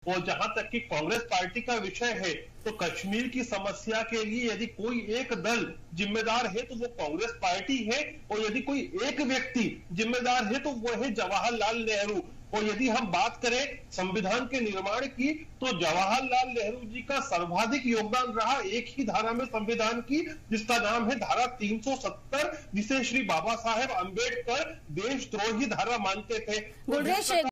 और जहां तक कि कांग्रेस पार्टी का विषय है, तो कश्मीर की समस्या के लिए यदि कोई एक दल जिम्मेदार है तो वो कांग्रेस पार्टी है, और यदि कोई एक व्यक्ति जिम्मेदार है तो वो है जवाहरलाल नेहरू। और यदि हम बात करें संविधान के निर्माण की, तो जवाहरलाल नेहरू जी का सर्वाधिक योगदान रहा एक ही धारा में संविधान की, जिसका नाम है धारा 370, जिसे श्री बाबा साहेब अंबेडकर देशद्रोही धारा मानते थे।